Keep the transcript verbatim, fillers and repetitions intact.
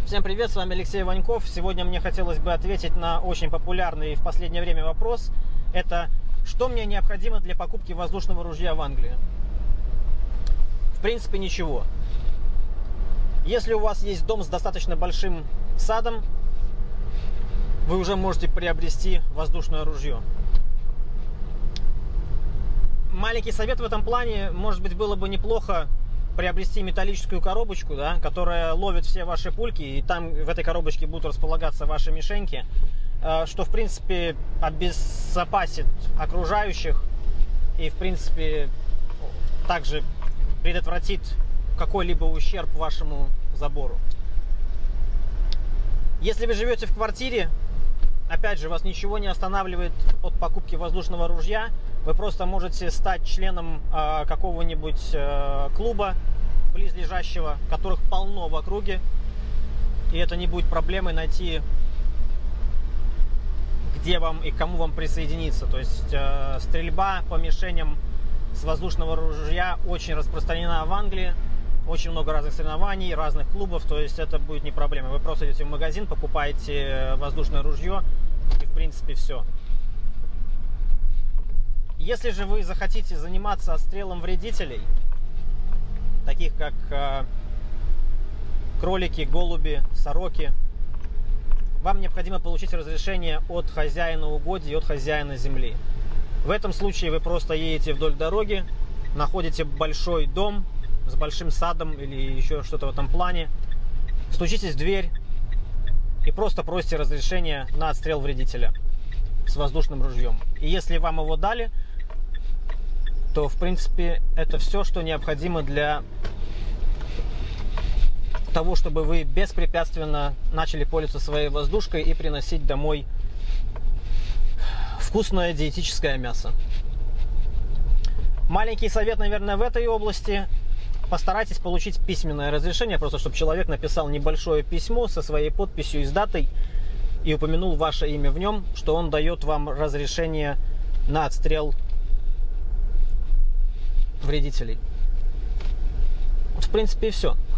Всем привет, с вами Алексей Ваньков. Сегодня мне хотелось бы ответить на очень популярный в последнее время вопрос. Это что мне необходимо для покупки воздушного ружья в Англии? В принципе, ничего. Если у вас есть дом с достаточно большим садом, вы уже можете приобрести воздушное ружье. Маленький совет в этом плане: может быть, было бы неплохо приобрести металлическую коробочку, да, которая ловит все ваши пульки, и там в этой коробочке будут располагаться ваши мишеньки, что, в принципе, обезопасит окружающих и, в принципе, также предотвратит какой-либо ущерб вашему забору. Если вы живете в квартире, опять же, вас ничего не останавливает от покупки воздушного ружья. Вы просто можете стать членом э, какого-нибудь э, клуба близлежащего, которых полно в округе. И это не будет проблемой найти, где вам и кому вам присоединиться. То есть э, стрельба по мишеням с воздушного ружья очень распространена в Англии. Очень много разных соревнований, разных клубов. То есть это будет не проблема. Вы просто идете в магазин, покупаете воздушное ружье, и в принципе все. Если же вы захотите заниматься отстрелом вредителей, таких как э, кролики, голуби, сороки, вам необходимо получить разрешение от хозяина угодья и от хозяина земли. В этом случае вы просто едете вдоль дороги, находите большой дом с большим садом или еще что-то в этом плане, стучитесь в дверь и просто просите разрешения на отстрел вредителя с воздушным ружьем. И если вам его дали, то, в принципе, это все, что необходимо для того, чтобы вы беспрепятственно начали пользоваться своей воздушкой и приносить домой вкусное диетическое мясо. Маленький совет, наверное, в этой области: постарайтесь получить письменное разрешение, просто чтобы человек написал небольшое письмо со своей подписью и с датой и упомянул ваше имя в нем, что он дает вам разрешение на отстрел вредителей. Вот, в принципе, и все.